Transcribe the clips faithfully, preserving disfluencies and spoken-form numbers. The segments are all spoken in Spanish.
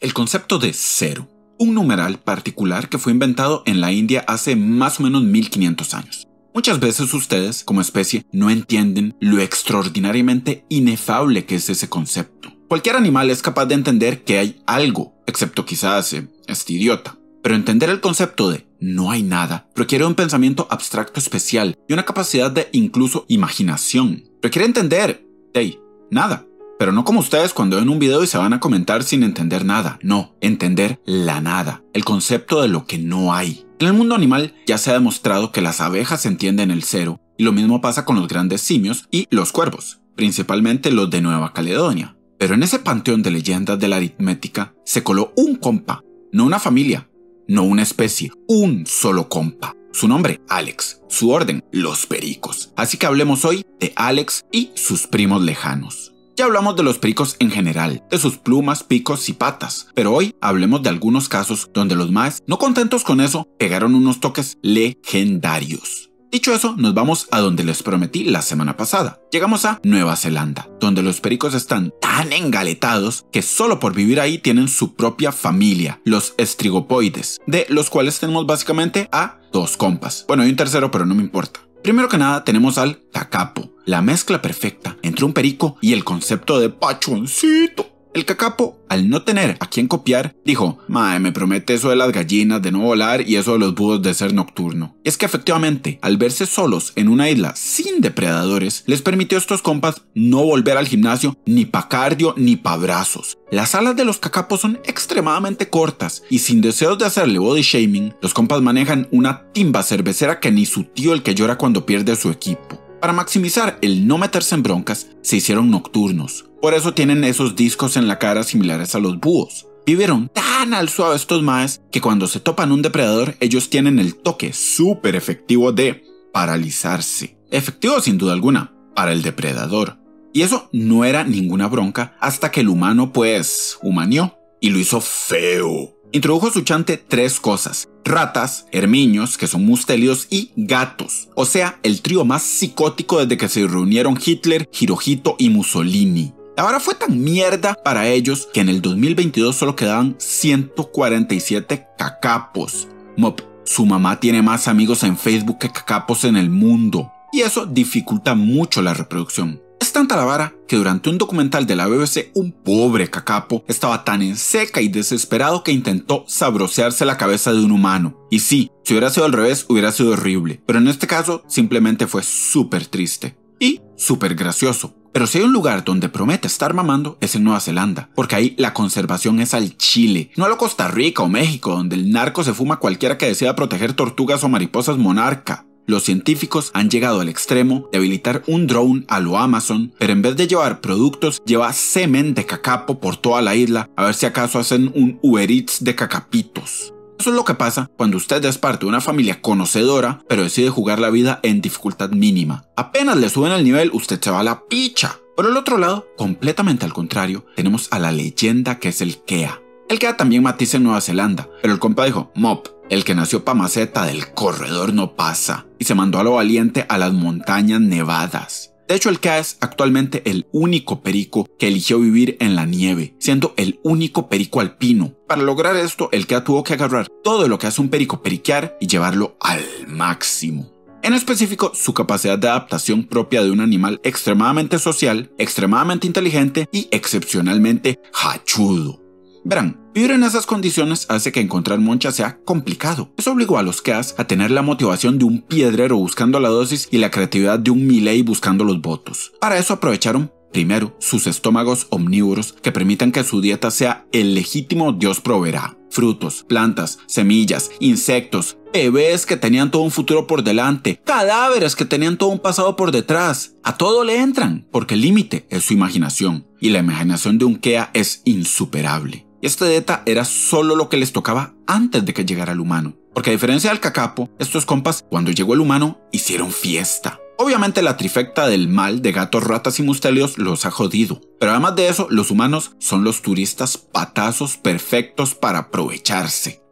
El concepto de cero, un numeral particular que fue inventado en la India hace más o menos mil quinientos años. Muchas veces ustedes, como especie, no entienden lo extraordinariamente inefable que es ese concepto. Cualquier animal es capaz de entender que hay algo, excepto quizás eh, este idiota. Pero entender el concepto de no hay nada requiere un pensamiento abstracto especial y una capacidad de incluso imaginación. Requiere entender, hey, nada. Pero no como ustedes cuando ven un video y se van a comentar sin entender nada. No, entender la nada, el concepto de lo que no hay. En el mundo animal ya se ha demostrado que las abejas entienden el cero, y lo mismo pasa con los grandes simios y los cuervos, principalmente los de Nueva Caledonia. Pero en ese panteón de leyendas de la aritmética se coló un compa, no una familia, no una especie, un solo compa. Su nombre, Alex. Su orden, los pericos. Así que hablemos hoy de Alex y sus primos lejanos. Ya hablamos de los pericos en general, de sus plumas, picos y patas, pero hoy hablemos de algunos casos donde los maes, no contentos con eso, pegaron unos toques legendarios. Dicho eso, nos vamos a donde les prometí la semana pasada. Llegamos a Nueva Zelanda, donde los pericos están tan engaletados que solo por vivir ahí tienen su propia familia, los estrigopoides, de los cuales tenemos básicamente a dos compas. Bueno, hay un tercero, pero no me importa. Primero que nada tenemos al kakapo, la mezcla perfecta entre un perico y el concepto de pachoncito. El kakapo, al no tener a quien copiar, dijo, mae, me promete eso de las gallinas de no volar y eso de los búhos de ser nocturno. Y es que efectivamente, al verse solos en una isla sin depredadores, les permitió a estos compas no volver al gimnasio ni pa' cardio ni pa' brazos. Las alas de los kakapos son extremadamente cortas y sin deseos de hacerle body shaming, los compas manejan una timba cervecera que ni su tío el que llora cuando pierde a su equipo. Para maximizar el no meterse en broncas, se hicieron nocturnos. Por eso tienen esos discos en la cara similares a los búhos. Vivieron tan al suave estos maes que cuando se topan un depredador, ellos tienen el toque súper efectivo de paralizarse. Efectivo sin duda alguna, para el depredador. Y eso no era ninguna bronca hasta que el humano pues humanió y lo hizo feo. Introdujo a su chante tres cosas: ratas, hermiños, que son mustélidos, y gatos. O sea, el trío más psicótico desde que se reunieron Hitler, Hirohito y Mussolini. La vara fue tan mierda para ellos que en el dos mil veintidós solo quedaban ciento cuarenta y siete kakapos. Mop, su mamá tiene más amigos en Facebook que kakapos en el mundo. Y eso dificulta mucho la reproducción. Es tanta la vara que durante un documental de la B B C un pobre kakapo estaba tan en seca y desesperado que intentó sabrosearse la cabeza de un humano. Y sí, si hubiera sido al revés hubiera sido horrible, pero en este caso simplemente fue súper triste y súper gracioso. Pero si hay un lugar donde promete estar mamando es en Nueva Zelanda, porque ahí la conservación es al chile, no a lo Costa Rica o México, donde el narco se fuma a cualquiera que decida proteger tortugas o mariposas monarca. Los científicos han llegado al extremo de habilitar un drone a lo Amazon, pero en vez de llevar productos, lleva semen de kakapo por toda la isla, a ver si acaso hacen un Uber Eats de cacapitos. Eso es lo que pasa cuando usted es parte de una familia conocedora, pero decide jugar la vida en dificultad mínima. Apenas le suben el nivel, usted se va a la picha. Por el otro lado, completamente al contrario, tenemos a la leyenda que es el Kea. El Kea también matiza en Nueva Zelanda, pero el compa dijo, mop, el que nació pa' maceta del corredor no pasa, y se mandó a lo valiente a las montañas nevadas. De hecho, el Kea es actualmente el único perico que eligió vivir en la nieve, siendo el único perico alpino. Para lograr esto, el Kea tuvo que agarrar todo lo que hace un perico periquear y llevarlo al máximo. En específico, su capacidad de adaptación propia de un animal extremadamente social, extremadamente inteligente y excepcionalmente hachudo. Verán, vivir en esas condiciones hace que encontrar moncha sea complicado. Eso obligó a los Keas a tener la motivación de un piedrero buscando la dosis y la creatividad de un Milei buscando los votos. Para eso aprovecharon, primero, sus estómagos omnívoros que permitan que su dieta sea el legítimo Dios proveerá. Frutos, plantas, semillas, insectos, bebés que tenían todo un futuro por delante, cadáveres que tenían todo un pasado por detrás. A todo le entran, porque el límite es su imaginación, y la imaginación de un Kea es insuperable. Esta dieta era solo lo que les tocaba antes de que llegara el humano, porque a diferencia del kakapo, estos compas, cuando llegó el humano, hicieron fiesta. Obviamente la trifecta del mal de gatos, ratas y mustélidos los ha jodido, pero además de eso, los humanos son los turistas patazos perfectos para aprovecharse.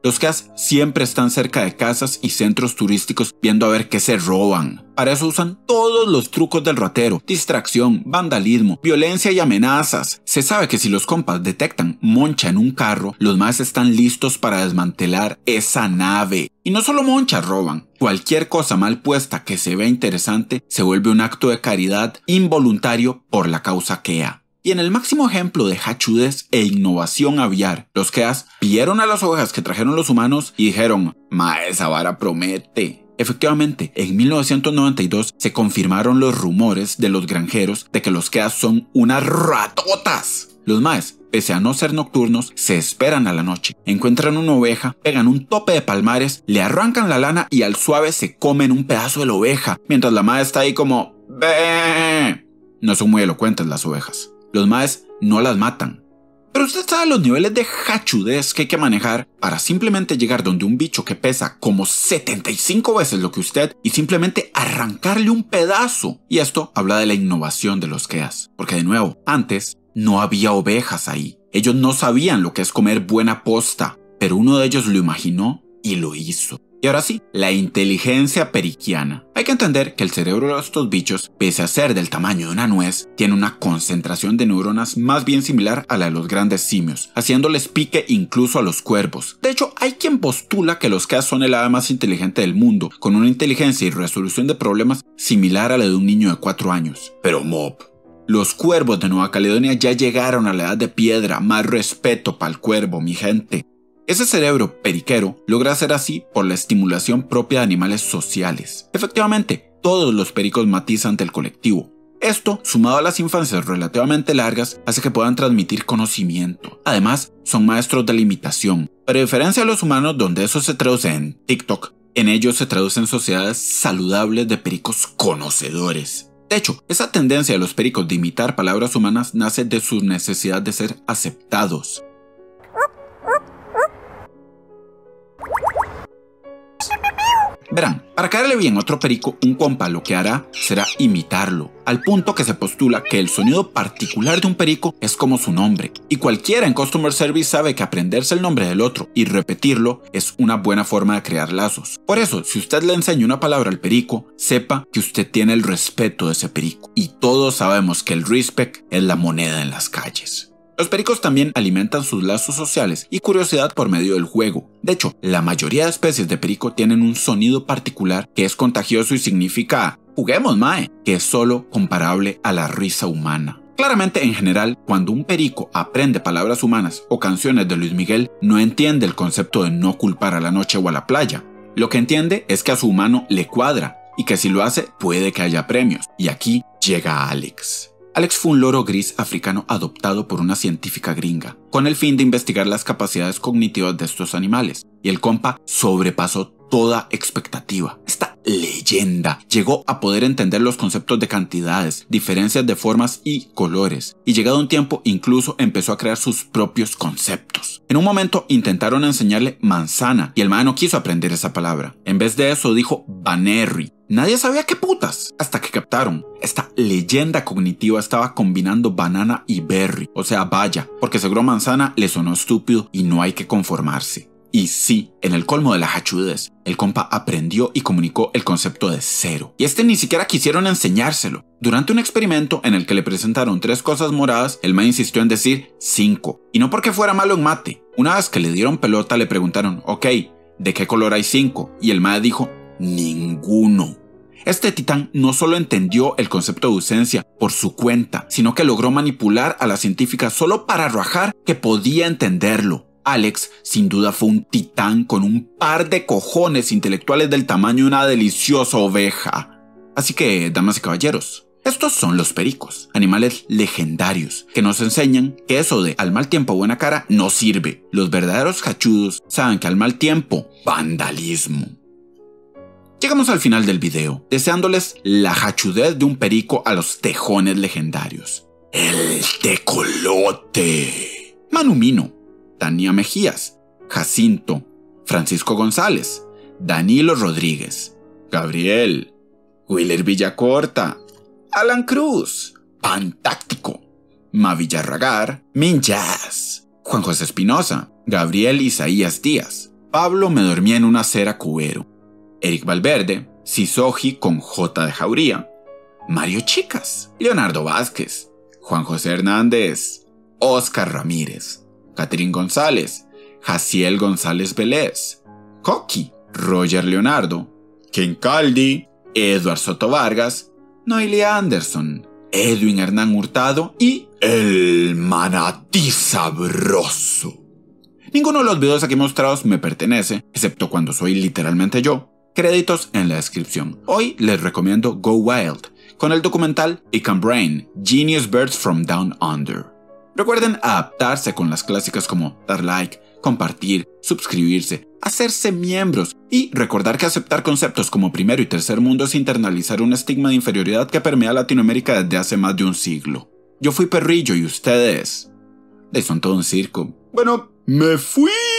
Los K E As siempre están cerca de casas y centros turísticos viendo a ver qué se roban. Para eso usan todos los trucos del ratero: distracción, vandalismo, violencia y amenazas. Se sabe que si los compas detectan moncha en un carro, los más están listos para desmantelar esa nave. Y no solo monchas roban. Cualquier cosa mal puesta que se vea interesante se vuelve un acto de caridad involuntario por la causa K E A. Y en el máximo ejemplo de hachudez e innovación aviar, los K E As vieron a las ovejas que trajeron los humanos y dijeron: "Ma, esa vara promete". Efectivamente, en mil novecientos noventa y dos se confirmaron los rumores de los granjeros de que los K E As son unas ratotas. Los maes, pese a no ser nocturnos, se esperan a la noche, encuentran una oveja, pegan un tope de palmares, le arrancan la lana y al suave se comen un pedazo de la oveja, mientras la mae está ahí como "Bé". No son muy elocuentes las ovejas. Los maes no las matan. Pero usted sabe los niveles de hachudez que hay que manejar para simplemente llegar donde un bicho que pesa como setenta y cinco veces lo que usted y simplemente arrancarle un pedazo. Y esto habla de la innovación de los K E As. Porque de nuevo, antes no había ovejas ahí. Ellos no sabían lo que es comer buena posta, pero uno de ellos lo imaginó y lo hizo. Y ahora sí, la inteligencia periquiana. Hay que entender que el cerebro de estos bichos, pese a ser del tamaño de una nuez, tiene una concentración de neuronas más bien similar a la de los grandes simios, haciéndoles pique incluso a los cuervos. De hecho, hay quien postula que los K E As son el ave más inteligente del mundo, con una inteligencia y resolución de problemas similar a la de un niño de cuatro años. Pero mob. Los cuervos de Nueva Caledonia ya llegaron a la edad de piedra. Más respeto para el cuervo, mi gente. Ese cerebro periquero logra ser así por la estimulación propia de animales sociales. Efectivamente, todos los pericos matizan ante el colectivo. Esto, sumado a las infancias relativamente largas, hace que puedan transmitir conocimiento. Además, son maestros de la imitación. Pero a diferencia de los humanos, donde eso se traduce en TikTok, en ellos se traduce en sociedades saludables de pericos conocedores. De hecho, esa tendencia de los pericos de imitar palabras humanas nace de su necesidad de ser aceptados. Verán, para caerle bien a otro perico, un compa lo que hará será imitarlo, al punto que se postula que el sonido particular de un perico es como su nombre, y cualquiera en Customer Service sabe que aprenderse el nombre del otro y repetirlo es una buena forma de crear lazos. Por eso, si usted le enseña una palabra al perico, sepa que usted tiene el respeto de ese perico, y todos sabemos que el respect es la moneda en las calles. Los pericos también alimentan sus lazos sociales y curiosidad por medio del juego. De hecho, la mayoría de especies de perico tienen un sonido particular que es contagioso y significa "juguemos, mae", que es solo comparable a la risa humana. Claramente, en general, cuando un perico aprende palabras humanas o canciones de Luis Miguel, no entiende el concepto de no culpar a la noche o a la playa. Lo que entiende es que a su humano le cuadra y que si lo hace puede que haya premios. Y aquí llega Alex. Alex fue un loro gris africano adoptado por una científica gringa, con el fin de investigar las capacidades cognitivas de estos animales, y el compa sobrepasó toda expectativa. Esta leyenda llegó a poder entender los conceptos de cantidades, diferencias de formas y colores, y llegado un tiempo incluso empezó a crear sus propios conceptos. En un momento intentaron enseñarle manzana, y el man no quiso aprender esa palabra. En vez de eso dijo banerry. Nadie sabía qué putas, hasta que captaron. Esta leyenda cognitiva estaba combinando banana y berry, o sea vaya, porque seguro manzana le sonó estúpido y no hay que conformarse. Y sí, en el colmo de la hachudez, el compa aprendió y comunicó el concepto de cero. Y este ni siquiera quisieron enseñárselo. Durante un experimento en el que le presentaron tres cosas moradas, el man insistió en decir cinco. Y no porque fuera malo en mate. Una vez que le dieron pelota le preguntaron, ok, ¿de qué color hay cinco? Y el man dijo, ninguno. Este titán no solo entendió el concepto de ausencia por su cuenta, sino que logró manipular a la científica solo para rajar que podía entenderlo. Alex sin duda fue un titán con un par de cojones intelectuales del tamaño de una deliciosa oveja. Así que, damas y caballeros, estos son los pericos, animales legendarios que nos enseñan que eso de al mal tiempo buena cara no sirve. Los verdaderos hachudos saben que al mal tiempo, vandalismo. Llegamos al final del video, deseándoles la hachudez de un perico a los tejones legendarios. El tecolote. Manumino, Tania Mejías, Jacinto, Francisco González, Danilo Rodríguez, Gabriel, Willer Villacorta, Alan Cruz, Pantáctico, Mavillarragar, Minjazz, Juan José Espinosa, Gabriel Isaías Díaz, Pablo Me Dormía en una Acera Cubero, Eric Valverde, Sisoji con J de Jauría, Mario Chicas, Leonardo Vázquez, Juan José Hernández, Oscar Ramírez, Catherine González, Jaciel González Vélez, Coqui, Roger Leonardo, Ken Caldi, Edward Soto Vargas, Noelia Anderson, Edwin Hernán Hurtado y El Manatí Sabroso. Ninguno de los videos aquí mostrados me pertenece, excepto cuando soy literalmente yo. Créditos en la descripción. Hoy les recomiendo Go Wild, con el documental Icon Brain, Genius Birds from Down Under. Recuerden adaptarse con las clásicas como dar like, compartir, suscribirse, hacerse miembros y recordar que aceptar conceptos como primero y tercer mundo es internalizar un estigma de inferioridad que permea Latinoamérica desde hace más de un siglo. Yo fui Perrillo y ustedes... de son todo un circo. Bueno, me fui.